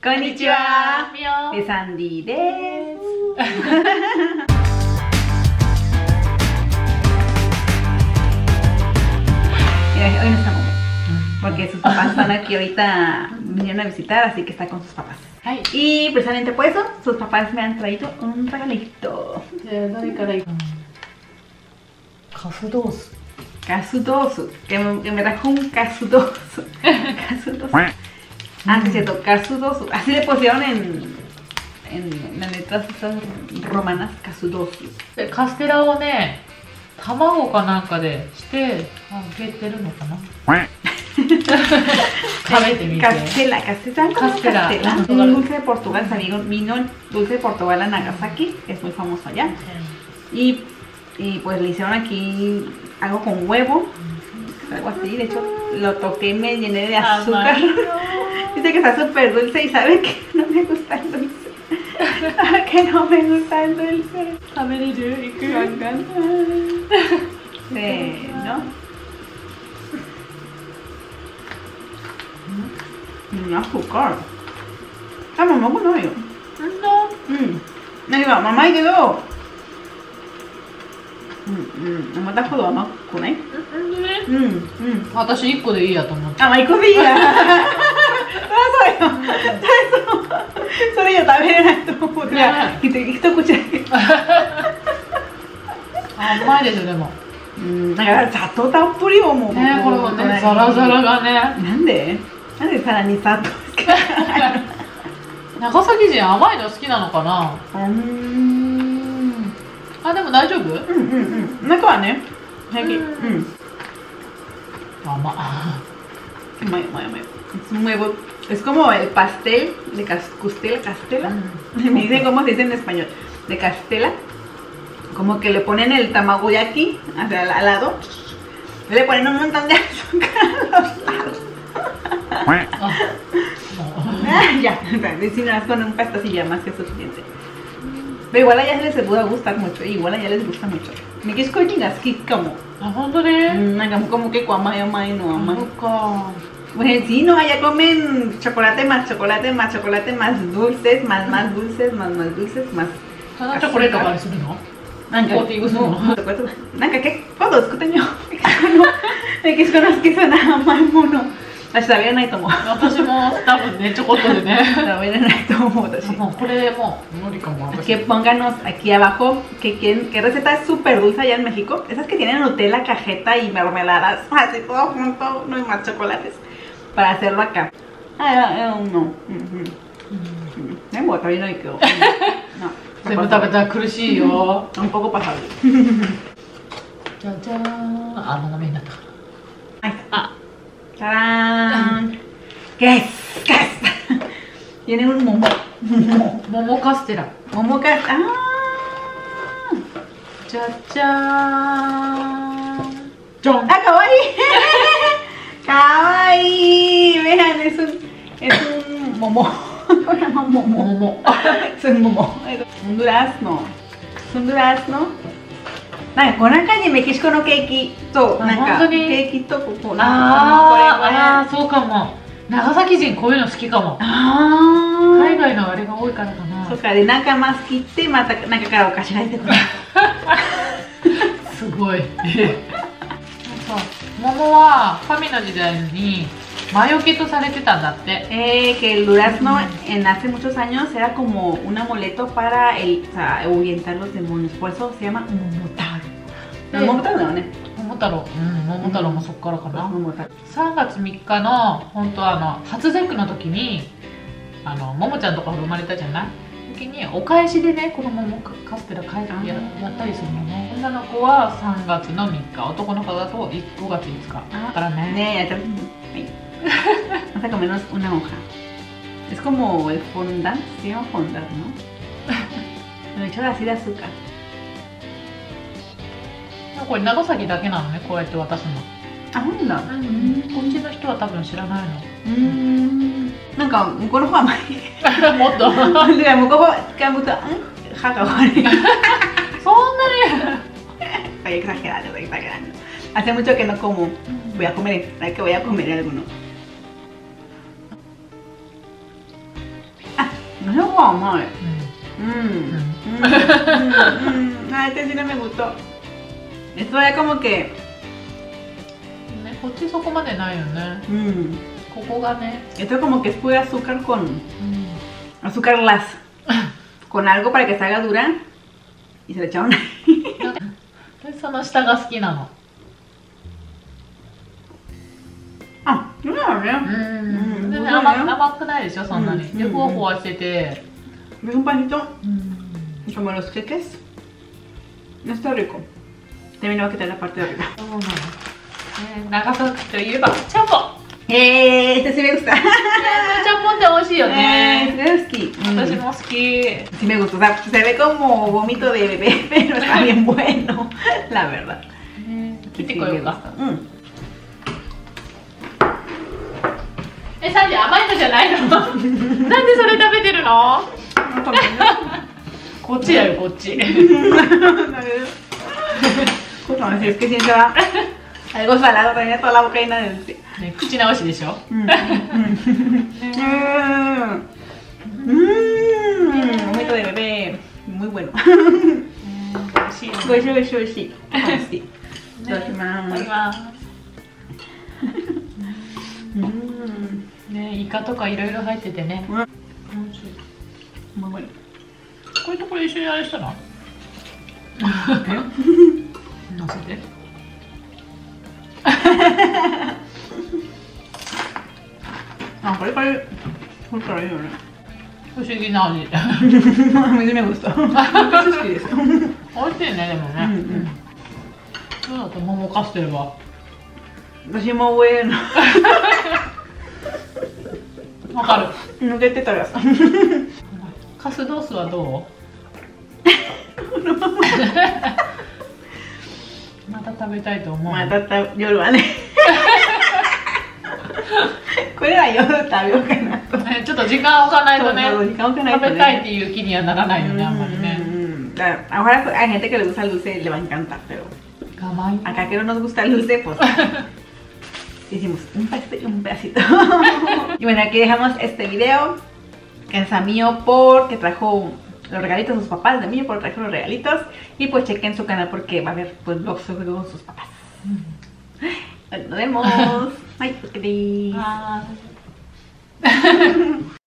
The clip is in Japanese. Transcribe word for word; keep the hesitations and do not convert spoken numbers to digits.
こんにちは、 みよでサンディです。Hoy no está Momo, porque sus papás están aquí ahorita, vinieron a visitar, así que está con sus papás. Y precisamente por eso, sus papás me han traído un regalito. Casudosu. Casudosu, que me, que me trajo un casudosu. Casudosu. Ah, sí, es cierto, casudosu. Así le pusieron en, en las letras estas romanas, casudosu. カステラをね、卵かなんかでしてあげてるのかな。食べてみて。 Castela, Castela, Castela. Castela. Un dulce de Portugal, vino, vino el dulce de Portugal a Nagasaki, es muy famoso allá. Y, y pues le hicieron aquí algo con huevo, algo así. De hecho, lo toqué y me llené de azúcar. Dice que está súper dulce y sabe que no me gusta el dulce. Sabe que no me gusta el dulce. A ver, y yo, y que me encanta. Sí, ¿no? Un azúcar. Ah, mamá, bueno, yo. No. Mm. Me digo, mamá, y yo. Mm, mm. Mamá, te jodo, ¿no? ¿Con ahí? Mm, mm. 私いっこでいいやと思って。 Ah, my cosilla. Eso yo. Eso. Eso yo también era tu. Mira, y te escuché. 甘いですよでも。 うん、だから砂糖たっぷりをもうね、これもね、ザラザラがね。 なんでなんでさらに砂糖長崎人甘いの好きなのかな。 うーん。 あ、でも大丈夫？ うんうんうん。中はね、平気。うん。 甘。 うまいうまいうまい。Es muy bueno. Es como el pastel de castela, castela. Me dicen cómo se dice en español. De castela. Como que le ponen el tamagoyaki hacia al lado. Le ponen un montón de azúcar a los lados. Ah, ya, si no, con un pastacillo ya más que suficiente. Pero igual a ella les puede gustar mucho. Igual a ella les gusta mucho. Me quis cochinas, que como. Ah, ¿dónde? Como que cuama yo mai no ama. Nunca. Pues sí, no, allá comen chocolate más chocolate más chocolate más dulces, más más dulces, más más dulces, más. ¿Son chocolateがありするの？ なんか、 なんか結構どう作ってみよう。メキシコの好きそうな甘いもの。私食べれないと思う。 私も多分ね、ちょこっとでね。 食べれないと思う私。 もうこれもう無理かも。 Que pónganos aquí abajo que quieren, qué receta es súper dulce allá en México. Esas que tienen Nutella, cajeta y mermeladas, así todo junto, no hay más chocolates. Para hacerlo acá. Ah, no. Me voy a traer no hay que. No. 全部食べたら苦しいよ。 Un poco pasable. じゃじゃーん。あ、斜めになったかな。はい。あ、じゃらーん。¿Qué es? ¿Qué es? Tiene un momo. 桃カステラ。 桃カステラ。あー。じゃじゃーん。じゃん。 あ、かわいい。かわいい。Vean, es un, es un momo. Se llama momo. Momo. Es un momo. Un durazno. Es un durazno. なんかこの中にメキシコのケーキとなんかケーキとここああ、そうかも。長崎人こういうの好きかも。海外のあれが多いからかな。 そうか、で中マス切ってまた中からお菓子が出てくる。 すごい。桃は神の時代に魔除けとされてたんだって。 Eh, que el durazno en hace muchos años era como un amuleto para el, o sea, ahuyentar los demonios. Por eso se llama Momotaro. Momotaroだよね。 桃太郎。うん、桃太郎もそっからかな。さんがつみっかの本当あの初節句の時にあの桃ちゃんとか生まれたじゃない？時にお返しでねこの桃カステラ買いややったりするのね。女の子はさんがつのみっか、男の子だとごがついつか。だからね。 ねえ、はい。Vamos a comernos una hoja. Es como el fondant, se llama fondant, ¿no? Lo he hecho así de azúcar. これ長崎だけなのね、こうやって渡すの。 あ、なんだ。 うん、こっちの人は多分知らないの。 うん。なんか向こうの方は甘い。 もっと。 向こうの方が向こう歯が悪い。 そんなに。 Estoy exagerando, estoy exagerando. Hace mucho que no como. Voy a comer, ¿sabes que voy a comer alguno? 甘い。うん。うん。うん。あ、este sí no me gustó. Esto es como que。 ね、こっちそこまでないよね。うん。ここがね。 Esto como que es pura azúcar con azúcar glass. Con algo para que se haga dura. Y se le echaron ahí. その下が好きなの。 あ、そうだね。 うん。全然甘甘くないでしょ、そんなに。で、ふわふわしてて。 Es un panito como los queques. No está rico. También le voy a quitar la parte de arriba. そうなの。長崎といえばちゃんぽん。 えー、este sí me gusta. ちゃんぽんって美味しいよね。 えー、 私も好き。 Sí me gusta. O sea, se ve como vómito de bebé, pero está bien bueno, la verdad. 切ってこようか。うん。え、サンジ甘いのじゃないの？なんでそれ食べてるの？こっちだよ、こっち。 Justo, es que siento algo salado, tenía toda la boca llena de dulce. 口直しでしょ？うん。うん。 Vómito de bebé, muy bueno. 美味しい。 美味しい美味しい美味しい。いただきます。 ね、イカとかいろいろ入っててね。美味しい。これとこれ一緒にあれしたの？乗せて。 あ、これこれこれからいいよね。 不思議な味。 水めぐした。好きですよ。 美味しいね、でもね。そうだと桃カステルは。 私も上の。 わかる。 抜けてたやつ。 カスドースはどう？また食べたいと思う。 また夜はね。これは夜食べようかなと。 ちょっと時間置かないとね。 食べたいっていう気にはならないよね、あんまりね。 Ahora hay gente que le gusta el dulce y le va a encantar, pero acá que no nos gusta el dulce, pues hicimos un pedacito y un pedacito. Y bueno, aquí dejamos este video, que es a Mío porque trajo los regalitos a sus papás, de Mío porque trajo los regalitos. Y pues chequen su canal porque va a haber pues vlogs sobre con sus papás. Bueno, nos vemos. Bye.